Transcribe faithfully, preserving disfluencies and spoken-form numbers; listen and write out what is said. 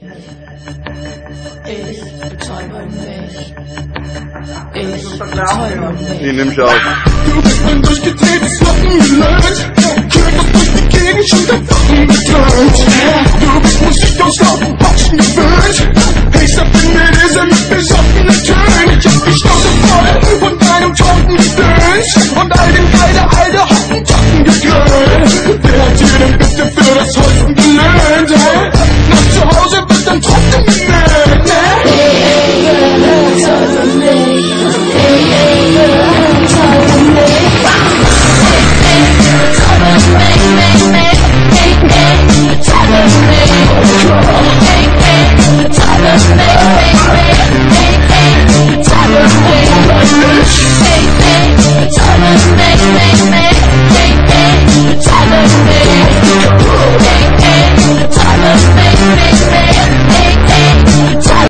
Ich betäube mich. Ich betäube mich. Die nimm ich auf. Du bist ein durchgedrehtes Lockengelöt, Körper durch die Gegend, schon dein Waffen getönt. Du bist Musik aus lauten Boxen gewöhnt. Ich verbinde diese mit besoffenen Tönen. Ich hab die Schnauze voll von deinem toten Gedöns und all dem geile alte Hottentotten gegrölt. Wer hat dir denn bitte für das Holzen gelöhnt? Nach zu Hause wird dann trocken genäht.